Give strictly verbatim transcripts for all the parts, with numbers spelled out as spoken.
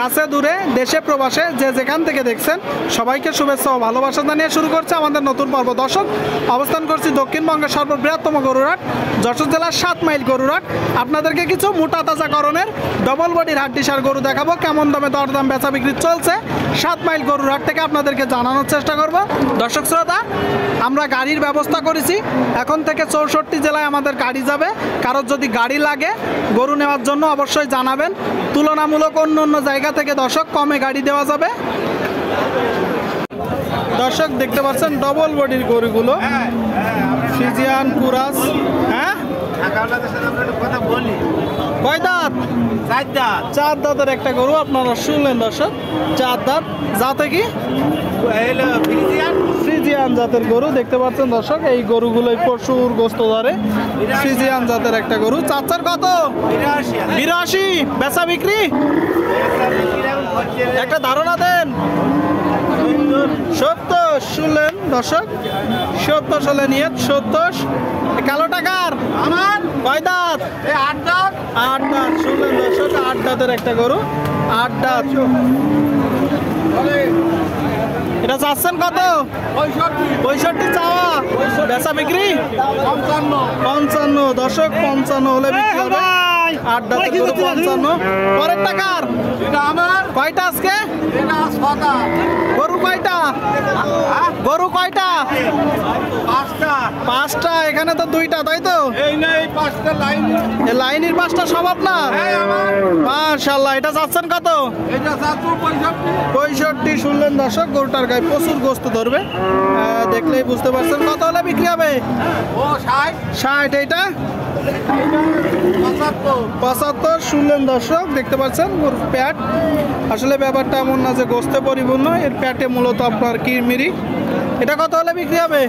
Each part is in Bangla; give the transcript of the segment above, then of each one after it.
কাছে দূরে দেশে প্রবাসে যে যেখান থেকে দেখছেন সবাইকে শুভেচ্ছা ও ভালোবাসা জানিয়ে শুরু করছে আমাদের নতুন পর্ব। দর্শক, অবস্থান করছি দক্ষিণবঙ্গের সর্ববৃহত্তম গরুরহাট যশোর জেলার সাত মাইল গরুরহাট। আপনাদেরকে কিছু মোটা তাজাকরণের ডবল বডির হাড্ডিসার গরু দেখাবো। কেমন দামে দরদাম বেচা বিক্রি চলছে সাত মাইল গরুরহাট থেকে আপনাদেরকে জানানোর চেষ্টা করব। দর্শক শ্রোতা, আমরা গাড়ির ব্যবস্থা করেছি। এখন থেকে চৌষট্টি জেলায় আমাদের গাড়ি যাবে। কারোর যদি গাড়ি লাগে গরু নেওয়ার জন্য অবশ্যই জানাবেন। তুলনামূলক অন্য অন্য জায়গা থেকে দর্শক কমে গাড়ি দেওয়া যাবে। দর্শক দেখতে পাচ্ছেন ডবল বডির গরুগুলো, ফ্রিজিয়ান কুরাস। হ্যাঁ, কয় দাঁত? চার দাঁতের একটা গরু আপনারা শুনলেন দর্শক, চার দাঁত। জাতে কি? ফ্রিজিয়ান জাতের গরু দেখতে পাচ্ছেন দর্শক। এই গরুগুলোই প্রচুর গোস্ত ধরে। ফ্রিজিয়ান জাতের একটা গরু। চাচার কত? বিরাশি। বেচা বিক্রি একটা ধারণা দেন। সত্তর শুনলেন দর্শক, সত্তর সালে নিয়ে সত্তর। কালো টাকার আমার কয় দাঁত? আট দাঁত। আট দাঁত শুনলেন দর্শক, আট দাঁতের একটা গরু, আট দাঁত। এটা চাচ্ছেন কত? পঁয়ষট্টি চাওয়া। বেচা বিক্রি পঞ্চান্ন। পঞ্চান্ন দর্শক, পঞ্চান্ন হলে বিক্রি হবে। আট দাঁতের গরু পঞ্চান্ন। পরের টাকার আমার কয়টা আজকে? গরু কয়টা? গরু কয়টা? পাঁচটা। পাঁচটা। এখানে তো দুইটা, তাই তো? লাইনের পাঁচটা সব আপনার? মাশাআল্লাহ। এটা চাচ্ছেন কত? পঁয়ষট্টি শুনলেন দর্শক। গরুটার গায়ে প্রচুর গোস্ত ধরবে, দেখলেই বুঝতে পারছেন। কত হলে বিক্রি হবে? ষাট। এইটা পঁচাত্তর শুনলেন দর্শক। দেখতে পাচ্ছেন গরুর প্যাট। আসলে ব্যাপারটা এমন না যে গোস্তে পরিপূর্ণ, এর প্যাটে মূলত আপনার কিরমিরি। এটা কত হলে বিক্রি হবে?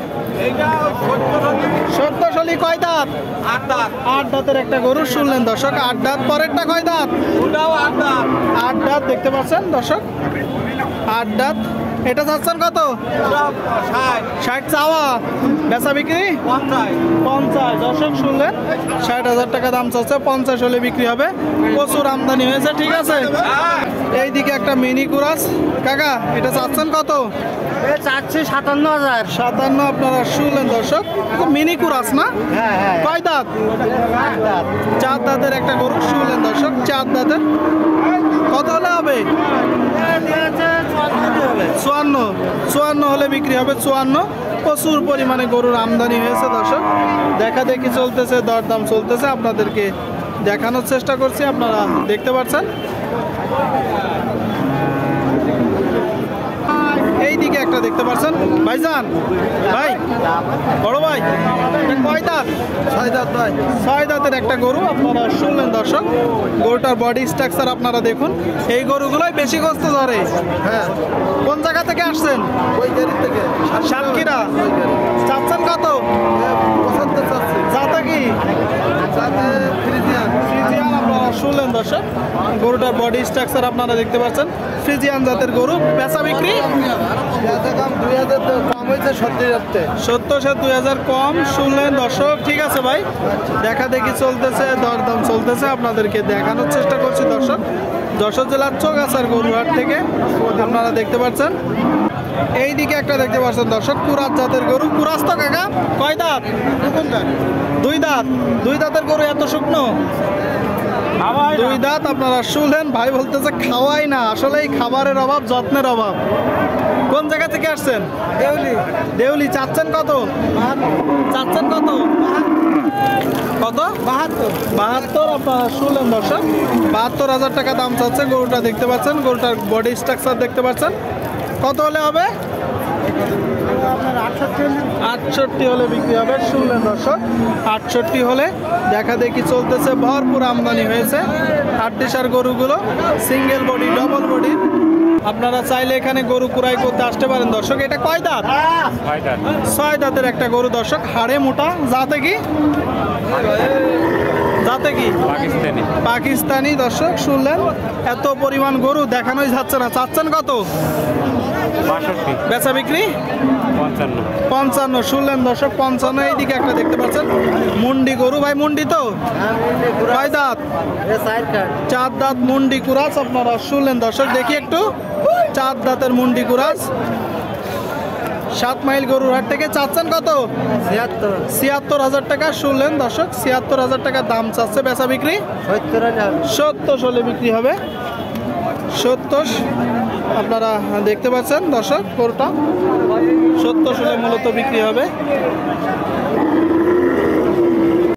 সত্তর সালি। কয় দাঁত? আট দাঁত। আট দাঁতের একটা গরু শুনলেন দর্শক, আট দাঁত। পরেরটা কয় দাঁত? আট দাঁত দেখতে পাচ্ছেন দর্শক, আট দাঁত। এটা চাচ্ছেন কত? ষাট চাওয়া। বেচা বিক্রি পঞ্চাশ। দর্শক শুনলেন, ষাট হাজার টাকা দাম চাচ্ছে, পঞ্চাশ হলে বিক্রি হবে। প্রচুর আমদানি হয়েছে। ঠিক আছে, এইদিকে একটা মিনি কুরাস। কাকা, এটা চাচ্ছেন কত? চাচ্ছি সাতান্ন হাজার। সাতান্ন আপনারা শুনলেন দর্শক। মিনি কুরাস না? কয় দাঁত? চার দাঁতের একটা গরু শুনলেন দর্শক, চার দাঁতের। কত হলে হবে? চুয়ান্ন। চুয়ান্ন হলে বিক্রি হবে। চুয়ান্ন। প্রচুর পরিমাণে গরুর আমদানি হয়েছে দর্শক। দেখা দেখি চলতেছে, দরদাম চলতেছে, আপনাদেরকে দেখানোর চেষ্টা করছি। আপনারা দেখতে পাচ্ছেন। এইদিকে একটা দেখতে পাচ্ছেন ভাইজান, ভাই বড় ভাই, কয় দাঁত? ছয় দাঁত ভাই। ছয় দাঁতের একটা গরু আপনারা শুনলেন দর্শক। গরুটার বডি স্ট্রাকচার আপনারা দেখুন। এই গরুগুলোই বেশি গোস্ত ধরে। হ্যাঁ। কোন জায়গা থেকে আসছেন? সাতক্ষীরা। চাচ্ছেন কত? জাতা কি? ফ্রিজিয়ান। আপনারা শুনলেন দর্শক, গরুটার বডি স্ট্রাকচার আপনারা দেখতে পাচ্ছেন। ফ্রিজিয়ান জাতের গরু। বেচা বিক্রি দুই হাজার কম হয়েছে, সত্তর সে দুই হাজার কম শুনলেন দর্শক। ঠিক আছে ভাই, দেখা দেখি চলতেছে, দরদাম চলতেছে, আপনাদেরকে দেখানোর চেষ্টা করছি দর্শক। যশোর জেলার চৌগাছার গরুহাট থেকে আপনারা দেখতে পাচ্ছেন। এইদিকে একটা দেখতে পাচ্ছেন দর্শক, কুরাস জাতের গরু। কুরাস তো কাকা কয় দাঁত? দুই দাঁত। দুই দাঁতের গরু এত শুকনো? দুই দাঁত আপনারা শুনলেন। ভাই বলতেছে খাওয়াই না, আসলে এই খাবারের অভাব, যত্নের অভাব। কোন জায়গা থেকে আসছেন? দেউলি। দেউলি। চাচ্ছেন কত? চাচ্ছেন কত? কত? বাহাত্তর। বাহাত্তর আপনারা শুনলেন দর্শক, বাহাত্তর হাজার টাকা দাম চাচ্ছে। গরুটা দেখতে পাচ্ছেন, গরুটার বডি স্ট্রাকচার দেখতে পাচ্ছেন। কত হলে হবে? আটষট্টি হলে বিক্রি হবে শুনলেন দর্শক। আটষট্টি হলে দেখা দেখি চলতেছে, ভরপুর আমদানি হয়েছে। হাড্ডিসার গরুগুলো সিঙ্গেল বডি, ডবল বডি। আপনারা চাইলে এখানে গরু কুড়াই করতে আসতে পারেন দর্শক। এটা কয় দাঁত? ছয় দাঁতের একটা গরু দর্শক, হাড়ে মোটা। জাতে কি? যাতে কি পাকিস্তানি পাকিস্তানি। দর্শক শুনলেন, এত পরিমাণ গরু দেখানোই যাচ্ছে না। চাচ্ছেন কত? বাষট্টি বেচা বিক্রি পঞ্চান্ন পঞ্চান্ন। শুনলেন দর্শক, পঞ্চান্ন। এইদিকে একটা দেখতে পাচ্ছেন মুন্ডি গরু। ভাই মুন্ডি তো কয় দাঁত? চার দাঁত মুন্ডি কুরাস। আপনারা শুনলেন দর্শক, দেখি একটু চার দাঁতের মুন্ডি কুরাস। সাত মাইল গরুর হাট থেকে। চাচ্ছেন কত? ছিয়াত্তর ছিয়াত্তর হাজার টাকা। শুনলেন দর্শক, ছিয়াত্তর হাজার টাকা দাম চাচ্ছে। বেচা বিক্রি সত্তর হাজার সত্তর হলে বিক্রি হবে। সত্তর আপনারা দেখতে পাচ্ছেন দর্শক, গরুটা সত্তর হলে মূলত বিক্রি হবে।